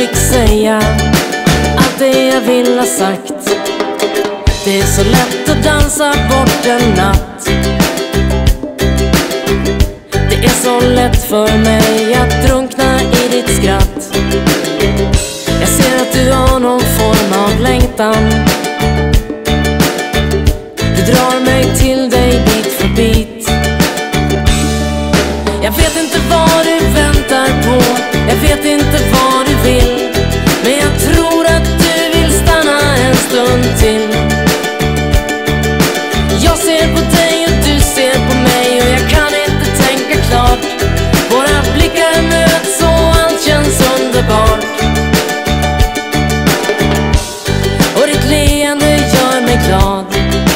fick säga allt det jag vill ha sagt. Det är så lätt att dansa bort en natt. Det är så lätt för mig att drunkna i ditt skratt. Jag ser att du har någon form av längtan. Du drar mig till dig bit för bit. Jag vet inte vad du väntar på, jag vet inte vad du vill, men jag tror att du vill stanna en stund till. Jag ser på dig och du ser på mig, och jag kan inte tänka klart. Våra blickar möts och allt känns underbart. Och ditt leende gör mig glad.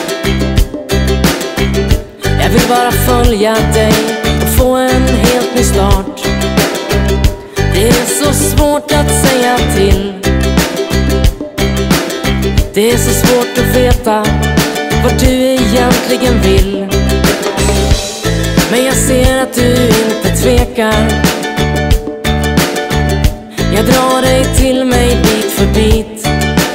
Jag vill bara följa dig och få en helt ny start. Det är så svårt att säga till. Det är så svårt att veta vart du egentligen vill. Men jag ser att du inte tvekar. Jag drar dig till mig bit för bit.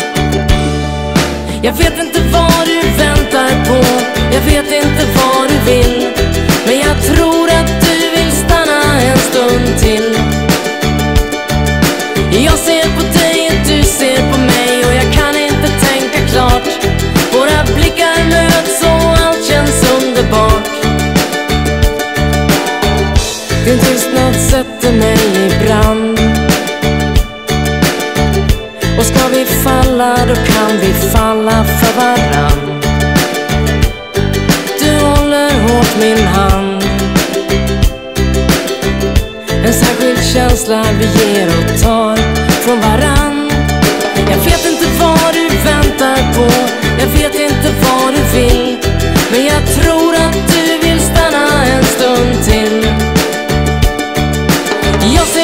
Jag vet inte vad du väntar på, jag vet inte vad du vill, men jag tror att du vill stanna en stund till. Jag ser på dig och du ser på mig, och jag kan inte tänka klart. Våra blickar möts och allt känns underbart. Din tystnad sätter mig i brand. Och ska vi falla, då kan vi falla för varann. Du håller hårt min hand. En särskild känsla vi ger och tar från varann. Jag vet inte vad du väntar på, jag vet inte vad du vill, men jag tror att du vill stanna en stund till. Jag ser